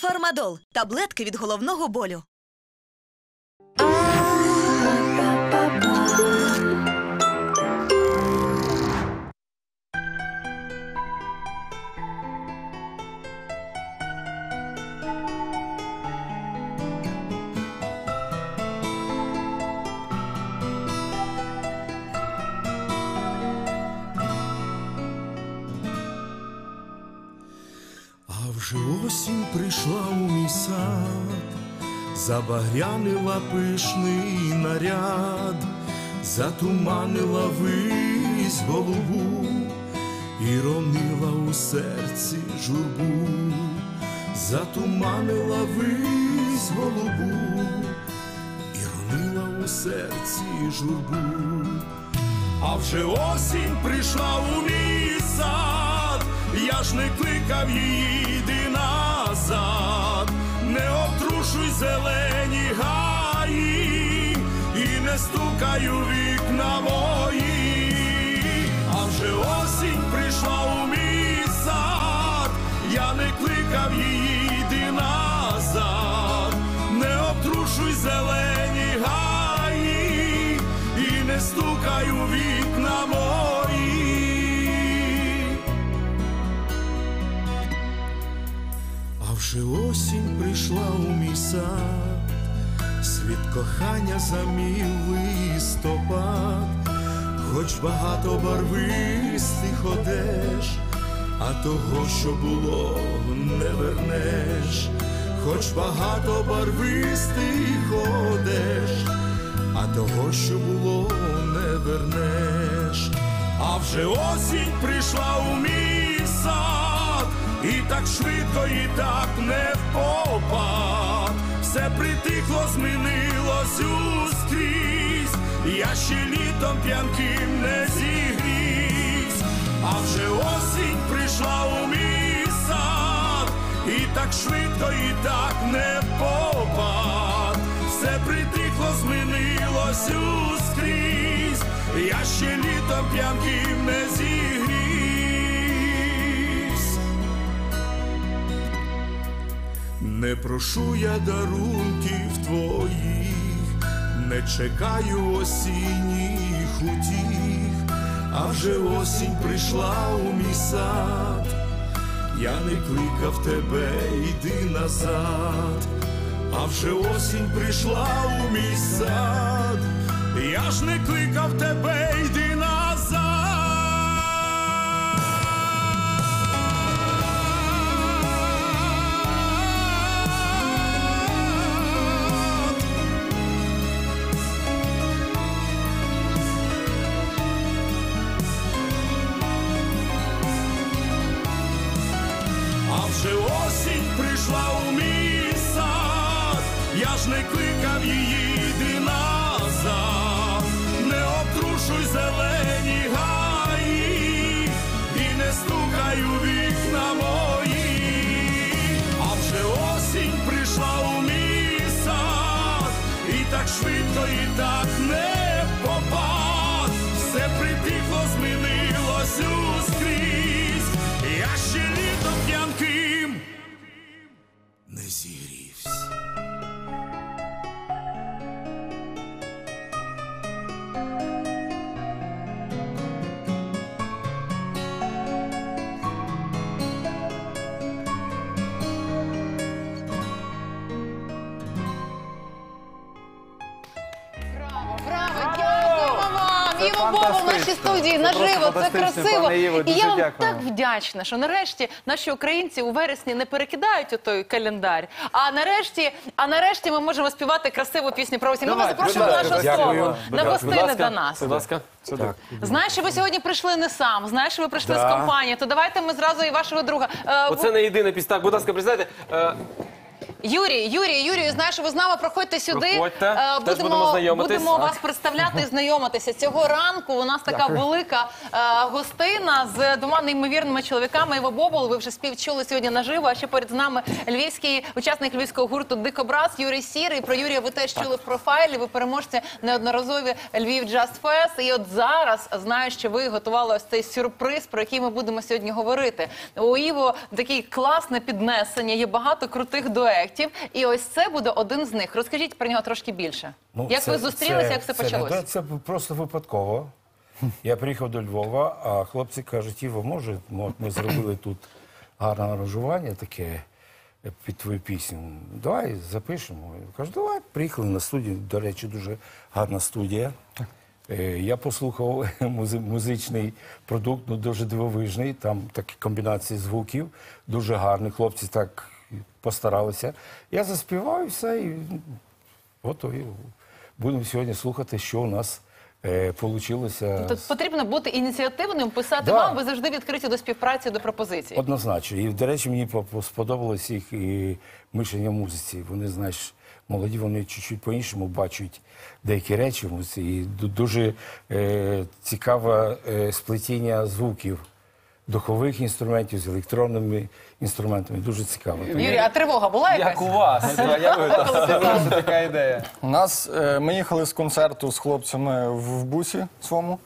Фармадол – таблетки від головного болю. Вже осінь прийшла у мій сад, забагрянила пишний наряд, затуманила вись голубу і ронила у серці журбу, затуманила вись голубу і ронила у серці журбу. А вже осінь прийшла у мій сад, я ж не кликав її, йди назад, не обтрушуй зелені гаї і не стукай у вікна мої. А вже осінь прийшла у мій сад, я не кликав її, йди назад, не обтрушуй зелені гаї і не стукай у вікна мої. Вже осінь прийшла у мій сад, світ кохання замів листопад, хоч багато барвистих одеж, а того, що було, не вернеш, хоч багато барвистих одеж, а того, що було, не вернеш. А вже осінь прийшла у мій сад, і так швидко, і так не впопад, все притихло, змінилось ускрізь, я ще літом п'янким не зігрівсь. А вже осінь прийшла у мій сад, і так швидко, і так не впопад, все притихло, змінилось ускрізь, я ще літом п'янким не зігрівсь. Не прошу я дарунків твоїх, не чекаю осінніх утіх, а вже осінь прийшла у мій сад, я не кликав тебе, йди назад. А вже осінь прийшла у мій сад, я ж не кликав тебе, йди назад. Вже осінь прийшла у мій сад, я ж не кликав її, йди назад, не обтрушуй зелені гаї і не стукай у вікна мої. А вже осінь прийшла у мій сад, і так швидко, і так не попад, все притихло, змінилось ускрізь, я ще літом п'янким не зігрівсь. Іво Бобов в нашій студії наживо, це красиво. І я вам так вдячна, що нарешті наші українці у вересні не перекидають у той календар, а нарешті ми можемо співати красиву пісню про осінь. Ми вас запрошуємо до нашого столу, на гостини до нас. Будь ласка. Знаєш, що ви сьогодні прийшли не сам, знаєш, що ви прийшли з компанією, то давайте ми зразу і вашого друга. Оце не єдина пісня. Так, будь ласка, присядьте. Юрію, знаєш, ви з нами проходьте сюди. Проходьте, теж будемо знайомитись. Будемо вас представляти і знайомитися. Цього ранку у нас така велика гостина з двома неймовірними чоловіками. Іво Бобул, ви вже співчули сьогодні наживо, а ще поряд з нами учасник львівського гурту «Дикобраз» Юрій Сірий. Про Юрія ви теж чули в профайлі, ви переможці неодноразові Львів Джаз Фест. І от зараз знаю, що ви готували ось цей сюрприз, про який ми будемо сьогодні говорити. У Іво таке класне піднесення, є багато крутих дуетів. І ось це буде один з них. Розкажіть про нього трошки більше. Як ви зустрілися, як все почалося? Це просто випадково. Я приїхав до Львова, а хлопці кажуть, Іво, може, ми зробили тут гарне аранжування таке під твою пісню. Давай запишемо. Я кажу, давай. Приїхали на студію, до речі, дуже гарна студія. Я послухав музичний продукт, ну, дуже дивовижний, там такі комбінації звуків, дуже гарні, хлопці так постаралися. Я заспівав і все, і готові. Будемо сьогодні слухати, що у нас вийшло. Тут потрібно бути ініціативним, писати Да. вам, ви завжди відкриті до співпраці, до пропозицій. Однозначно. І, до речі, мені сподобалось їх і мишення в музиці. Вони, знаєш, молоді, вони чуть-чуть по-іншому бачать деякі речі в музиці. І дуже цікаве сплетіння звуків, духових інструментів з електронними інструментами. Дуже цікаво. Юрій, а тривога була якась? Як у вас? Як ви з'явилася така ідея? Ми їхали з концерту з хлопцями в бусі своєму.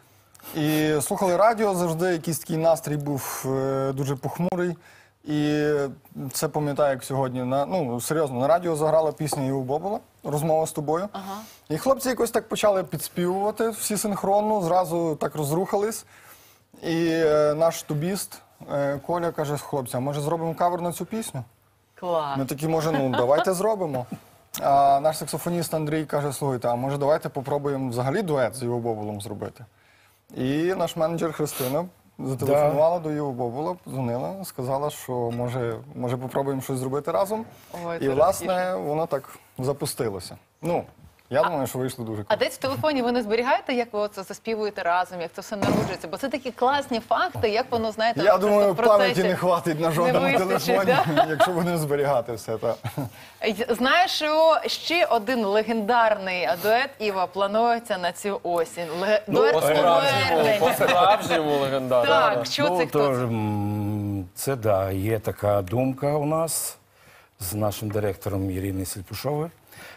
І слухали радіо, завжди якийсь такий настрій був дуже похмурий. І це пам'ятаю, як сьогодні, серйозно, на радіо заграла пісня Іво Бобула «Розмова з тобою». І хлопці якось так почали підспівувати, всі синхронно, зразу так розрухались. І наш тубіст Коля каже хлопцям, може зробимо кавер на цю пісню? Клас. Ми такі, може, давайте зробимо. А наш саксофоніст Андрій каже, слухайте, а може давайте попробуємо взагалі дует з Іво Бобулом зробити? І наш менеджер Христина зателефонувала до Іво Бобула, подзвонила, сказала, що може попробуємо щось зробити разом. Ой, І, це власне, воно так запустилося. Я думаю, що вийшло дуже А круто. десь в телефоні ви не зберігаєте, як ви це заспівуєте разом, як це все народжується? Бо це такі класні факти, як воно, знаєте, Я просто думаю, в процесі пам'яті не хватить на жодному не вистачить, телефоні, якщо будемо зберігати все. Знаєш, що ще один легендарний дует, Іва, планується на цю осінь. Дует повернення. По-справжньому легендарно. Так, що це, хто це? Це, да, є така думка у нас з нашим директором Іриною Сільпушовою,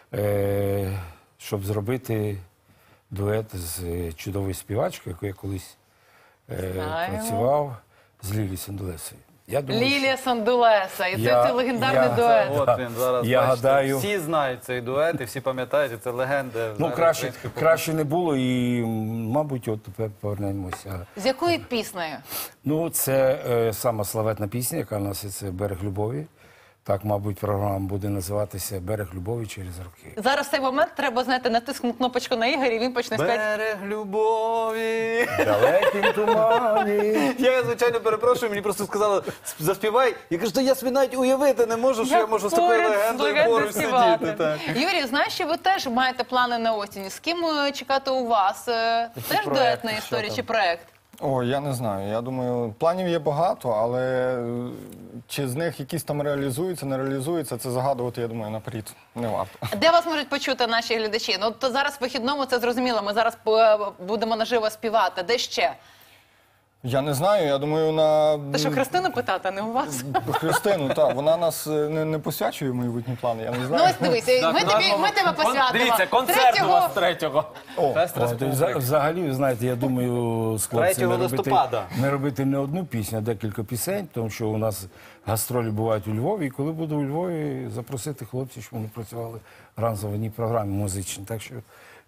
щоб зробити дует з чудовою співачкою, яку я колись працював, з Лілією Сандулесою. Лілія Сандулеса, і це легендарний дует. От він зараз, Я бачите, гадаю- всі знають цей дует і всі пам'ятають, і це легенда. Краще не було і, мабуть, от тепер повернемося. З якою піснею? Це сама славетна пісня, яка у нас є, це «Берег любові». Так, мабуть, програма буде називатися «Берег любові через роки». Зараз в цей момент треба, знаєте, натиснути кнопочку на Ігорі, і він почне співати. Берег любові. Далеким тумані. Я, звичайно, перепрошую, мені просто сказали, заспівай. Я кажу, я собі навіть уявити не можу, що я можу з такою легендою поруч сидіти. Так. Юрій, знаєш, що ви теж маєте плани на осінь? З ким чекати у вас? Теж дуетна історія чи проект? Я не знаю. Я думаю, планів є багато, але чи з них якісь там реалізуються, не реалізуються, це загадувати, я думаю, наперед не варто. Де вас можуть почути наші глядачі? То зараз в вихідному це зрозуміло, ми зараз будемо наживо співати. Де ще? Я не знаю, я думаю, на Та що, Христину питати, а не у вас? Христину, так, вона нас не посвячує в майбутні плани, я не Ну знаю. ось дивися, ми тебе посвятимо. Дивіться, концерт у вас 3-го. Взагалі, ви знаєте, я думаю, з 3 хлопцями листопада. не робити не одну пісню, а декілька пісень, тому що у нас гастролі бувають у Львові, і коли буду у Львові, запросити хлопців, щоб вони працювали разом в одній програмі музичній. Так що...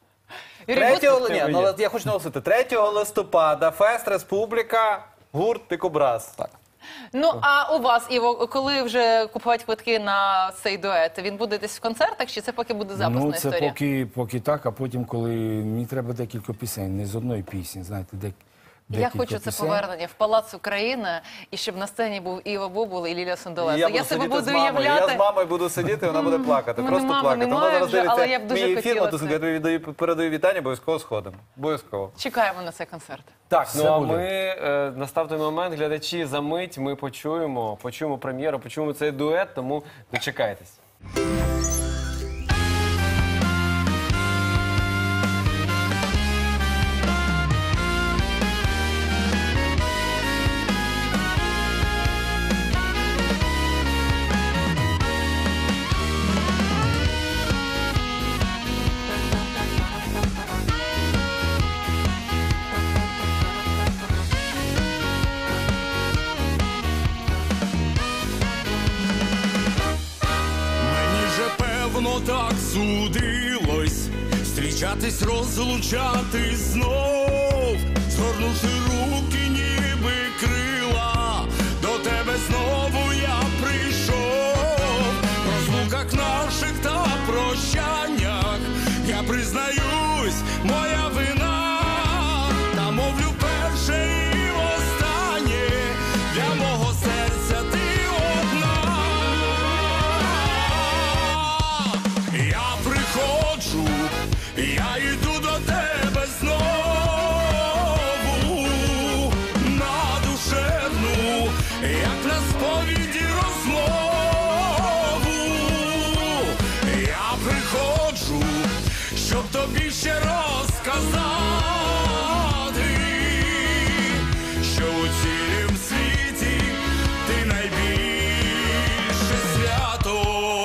Я хочу наголосити, 3 листопада, Фест Республіка, гурт «Дикобраз». Так. Ну, а у вас, Іво, коли вже купувати квитки на цей дует? Він буде десь в концертах, чи це поки буде записна історія? Це поки так, а потім, коли мені треба декілька пісень, не з одної пісні, знаєте, Я хочу це повернення в Палац України, і щоб на сцені був Іво Бобул і Лілія Сандулеса. Я себе буду уявляти. Я з мамою буду сидіти, вона буде плакати, Ну, просто мами плакати. немає Вона зараз вже, але я дивиться б дуже мій ефір, хотіла я тобі передаю вітання, обов'язково сходимо. Обов'язково. Чекаємо на цей концерт. Так, Все а буде. ми настав той момент, глядачі, за мить ми почуємо прем'єру, почуємо цей дует, тому дочекайтесь. Мені же певно так судилось зустрічатись, розлучатись знов, згорнувши руки, ніби крила, до тебе знову я прийшов. В розлуках наших та прощаннях я признаюсь, моя вина, та мовлю перше і останнє, для мого серця ти одна. Я приходжу, я йду до тебе знову, на душевну, як на сповіді розмову. Я приходжу, щоб тобі ще розказати, що у цілім світі ти найбільше свято.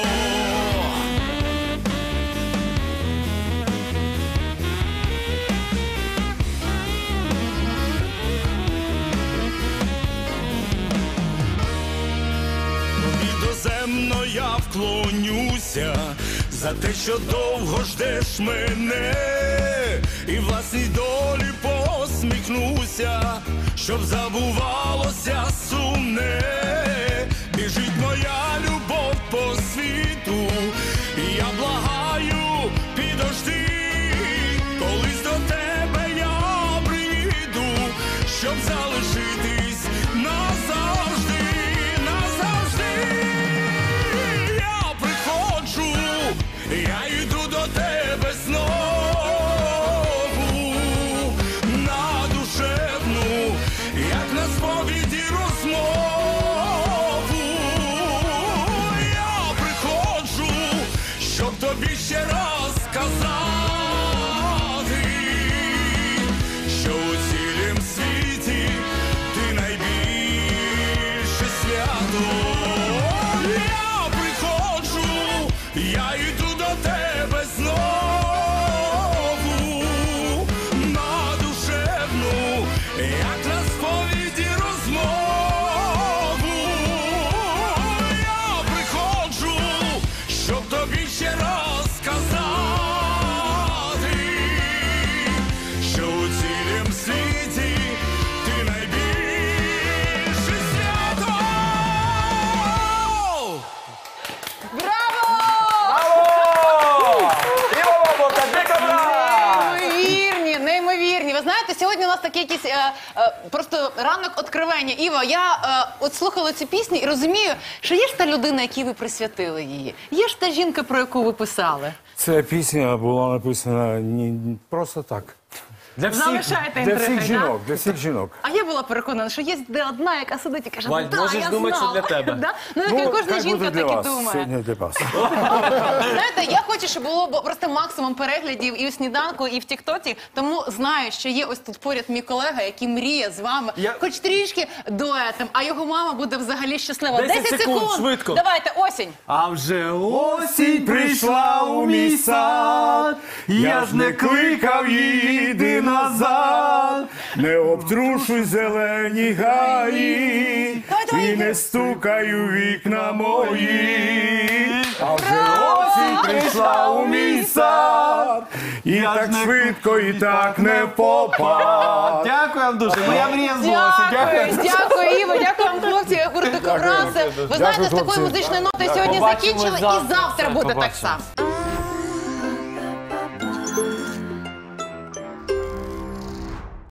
Тобі доземно я вклонюся за те, що довго ждеш мене, і власній долі посміхнуся, щоб забувалося сумне. Біжить моя любов по світу, і я благаю, підожди, колись до тебе я приїду, щоб залишитись назавжди, назавжди. Я приходжу, я йду до тебе знову, на душевну, як на сповіді розмову. Я приходжу, щоб тобі ще раз сказати, що у цілім світі ти найбільше свято. Я приходжу, я йду до тебе знову, на душевну, як на сповіді розмову. Я приходжу, щоб тобі ще раз сказати, що у цілім світі ти найбільше свято. Браво! Неймовірні, неймовірні. Ви знаєте, сьогодні у нас такий якийсь просто ранок откровення. Іва, я от слухала цю пісню і розумію, що є ж та людина, якій ви присвятили її. Є ж та жінка, про яку ви писали. Ця пісня була написана не просто так. Для всіх. Залишайте Для інтриги, всіх жінок, для всіх жінок. А я була переконана, що є одна, яка сидить і каже, Валь, да, можеш я думати, знала. що для тебе. Да? Ну, кожна хай жінка буде для так і вас. думає. Сьогодні для вас. Знаєте, я хочу, щоб було просто максимум переглядів і у сніданку, і в Тіктоці. Тому знаю, що є ось тут поряд мій колега, який мріє з вами, хоч трішки дуетом, а його мама буде взагалі щаслива. 10 секунд, швидко. Давайте, осінь. А вже осінь прийшла у мій сад, я ж не кликав її, йди назад. Не обтрушуй зелені гаї і не стукай у вікна мої. А вже осінь прийшла у мій сад, і так швидко, і так не попад. Дякую вам дуже, моя мрія збулася. Дякую, дякую, Іво, дякую вам, хлопці, гурту Ковраси. Ви знаєте, з такою хлопці. музичною нотою сьогодні Побачимось закінчили, і завтра. завтра буде так Побачимось. само.